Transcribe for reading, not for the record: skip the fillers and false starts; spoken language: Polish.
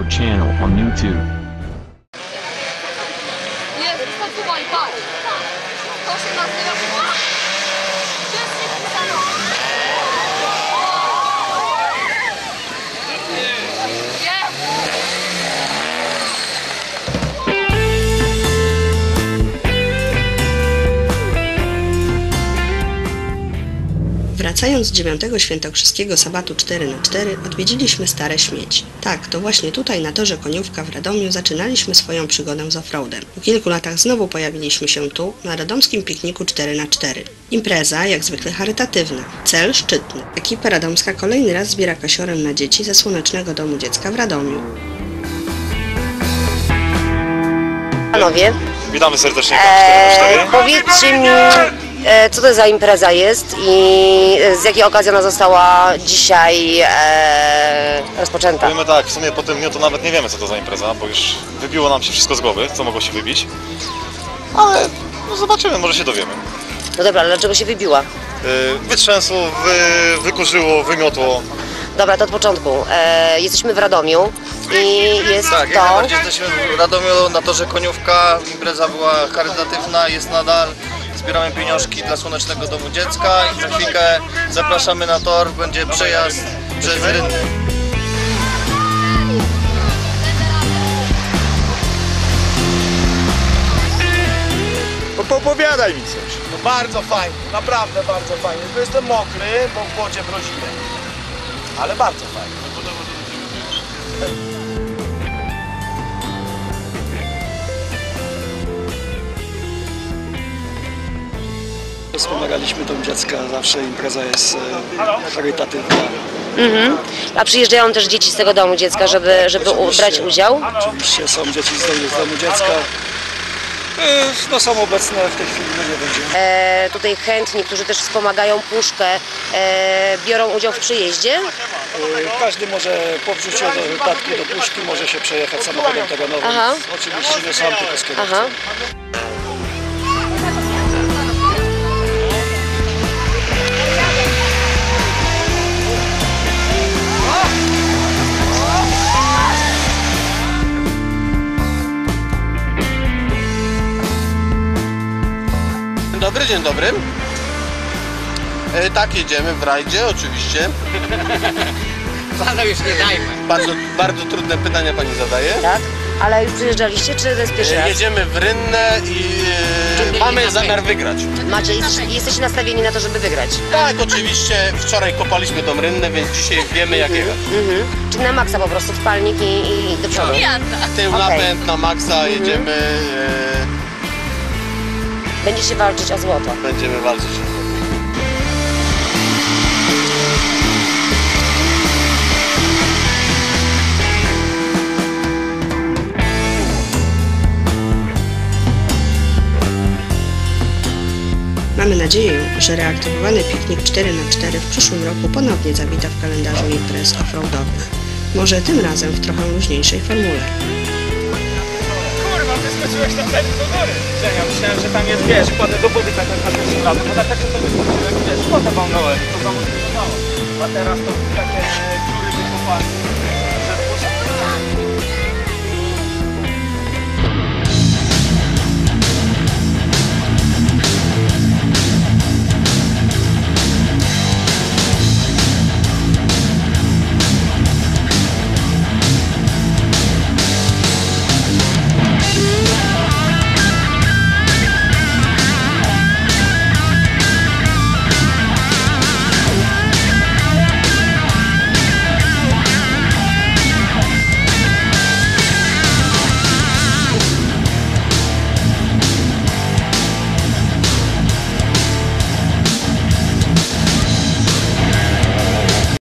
channel on YouTube. Jest, zasuwaj, patrz. To się nazywa... Wszyscy pisano. Wracając z 9. świętokrzyskiego sabatu 4x4 odwiedziliśmy Stare Śmieci. Tak, to właśnie tutaj na torze Koniówka w Radomiu zaczynaliśmy swoją przygodę z offroadem. Po kilku latach znowu pojawiliśmy się tu, na radomskim pikniku 4x4. Impreza jak zwykle charytatywna, cel szczytny. Ekipa radomska kolejny raz zbiera kasiorę na dzieci ze Słonecznego Domu Dziecka w Radomiu. Panowie, witamy serdecznie w 4x4. powiedzcie mi, co to za impreza jest i z jakiej okazji ona została dzisiaj rozpoczęta? Powiemy tak, w sumie po tym dniu to nawet nie wiemy, co to za impreza, bo już wybiło nam się wszystko z głowy, co mogło się wybić. Ale no zobaczymy, może się dowiemy. No dobra, ale dlaczego się wybiła? Wytrzęsło, wykurzyło, wymiotło. Dobra, to od początku. Jesteśmy w Radomiu i jest Tak, to... jak najbardziej jesteśmy w Radomiu na torze Koniówka. Impreza była charytatywna, jest nadal. Zbieramy pieniążki dla Słonecznego Domu Dziecka i za chwilkę zapraszamy na tor, będzie przejazd przez Rynny. Opowiadaj mi coś. No bardzo fajnie, naprawdę bardzo fajnie. Tylko jestem mokry, bo w wodzie mroziłem. Ale bardzo fajnie. Wspomagaliśmy Dom Dziecka, zawsze impreza jest charytatywna. A przyjeżdżają też dzieci z tego Domu Dziecka, żeby brać udział? Oczywiście są dzieci z Domu Dziecka. No są obecne w tej chwili, no nie będzie. Tutaj chętni, którzy też wspomagają puszkę, biorą udział w przyjeździe? Każdy może po wrzuciu do wypadki do puszki może się przejechać samochodem terenowym. Aha. Oczywiście nie są tylko z kierowcą. Aha. Dzień dobry. Tak, jedziemy w rajdzie, oczywiście. Panu już nie dajmy. Bardzo trudne pytania pani zadaje. Tak? Ale już przyjeżdżaliście, czy to jest pierwszy raz? Jedziemy w Rynnę i mamy zamiar wygrać. Jesteście nastawieni na to, żeby wygrać? Tak, oczywiście. Wczoraj kopaliśmy tą Rynnę, więc dzisiaj wiemy jak jechać. Czyli na maksa po prostu spalnik i do przodu? Tył napęd na maksa, jedziemy. Będziecie walczyć o złoto. Będziemy walczyć o złoto. Mamy nadzieję, że reaktywowany piknik 4x4 w przyszłym roku ponownie zawita w kalendarzu imprez offroadowych. Może tym razem w trochę luźniejszej formule. Kurwa, wyskoczyłeś na pewno do góry. Ja myślałem, że tam jest, wiesz, kładę do wody taką sprawę, bo tak to wyskoczyłem, wiesz, wodę walnąłem, to za mocno. A teraz to takie dziury wykopane.